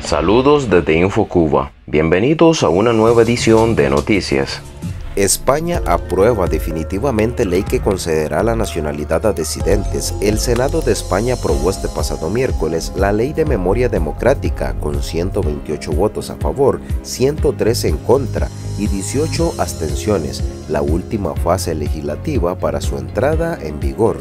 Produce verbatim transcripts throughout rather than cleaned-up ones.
Saludos desde InfoCuba. Bienvenidos a una nueva edición de Noticias. España aprueba definitivamente ley que concederá la nacionalidad a disidentes. El Senado de España aprobó este pasado miércoles la Ley de Memoria Democrática con ciento veintiocho votos a favor, ciento tres en contra y dieciocho abstenciones, la última fase legislativa para su entrada en vigor.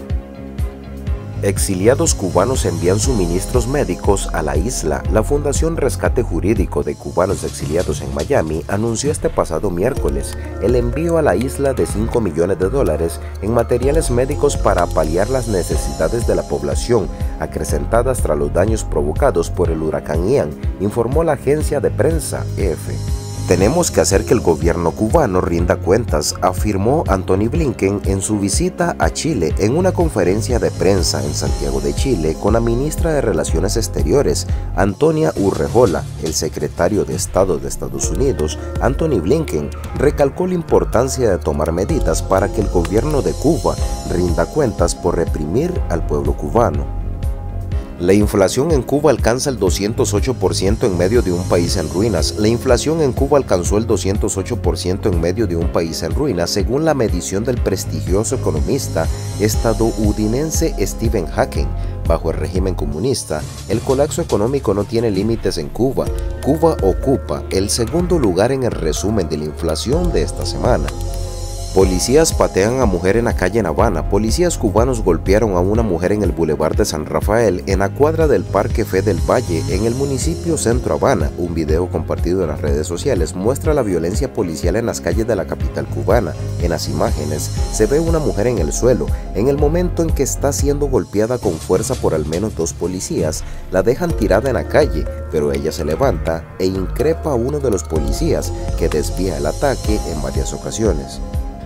Exiliados cubanos envían suministros médicos a la isla. La Fundación Rescate Jurídico de Cubanos Exiliados en Miami anunció este pasado miércoles el envío a la isla de cinco millones de dólares en materiales médicos para paliar las necesidades de la población acrecentadas tras los daños provocados por el huracán Ian, informó la agencia de prensa E F. Tenemos que hacer que el gobierno cubano rinda cuentas, afirmó Antony Blinken en su visita a Chile en una conferencia de prensa en Santiago de Chile con la ministra de Relaciones Exteriores, Antonia Urrejola. El secretario de Estado de Estados Unidos, Antony Blinken, recalcó la importancia de tomar medidas para que el gobierno de Cuba rinda cuentas por reprimir al pueblo cubano. La inflación en Cuba alcanza el doscientos ocho por ciento en medio de un país en ruinas. La inflación en Cuba alcanzó el doscientos ocho por ciento en medio de un país en ruinas, según la medición del prestigioso economista estadounidense Stephen Hawking. Bajo el régimen comunista, el colapso económico no tiene límites en Cuba. Cuba ocupa el segundo lugar en el resumen de la inflación de esta semana. Policías patean a mujer en la calle en Habana. Policías cubanos golpearon a una mujer en el Boulevard de San Rafael, en la cuadra del Parque Fe del Valle, en el municipio Centro Habana. Un video compartido en las redes sociales muestra la violencia policial en las calles de la capital cubana. En las imágenes se ve una mujer en el suelo. En el momento en que está siendo golpeada con fuerza por al menos dos policías, la dejan tirada en la calle, pero ella se levanta e increpa a uno de los policías, que desvía el ataque en varias ocasiones.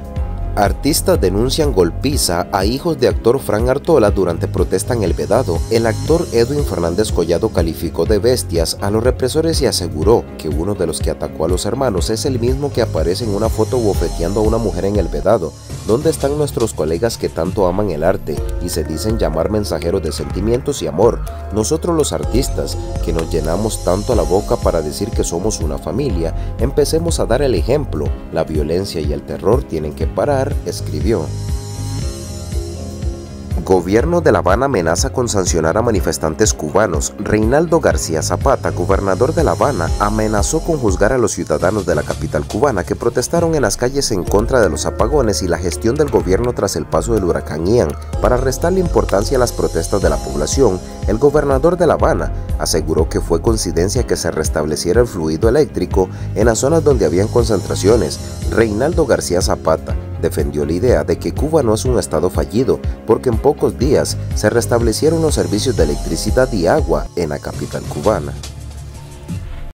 Artistas denuncian golpiza a hijos de actor Fran Artola durante protesta en El Vedado. El actor Edwin Fernández Collado calificó de bestias a los represores y aseguró que uno de los que atacó a los hermanos es el mismo que aparece en una foto bofeteando a una mujer en El Vedado. ¿Dónde están nuestros colegas que tanto aman el arte y se dicen llamar mensajeros de sentimientos y amor? Nosotros los artistas, que nos llenamos tanto la boca para decir que somos una familia, empecemos a dar el ejemplo. La violencia y el terror tienen que parar, escribió. Gobierno de La Habana amenaza con sancionar a manifestantes cubanos. Reinaldo García Zapata, gobernador de La Habana, amenazó con juzgar a los ciudadanos de la capital cubana que protestaron en las calles en contra de los apagones y la gestión del gobierno tras el paso del huracán Ian. Para restarle importancia a las protestas de la población, el gobernador de La Habana aseguró que fue coincidencia que se restableciera el fluido eléctrico en las zonas donde habían concentraciones. Reinaldo García Zapata defendió la idea de que Cuba no es un estado fallido, porque en pocos días se restablecieron los servicios de electricidad y agua en la capital cubana.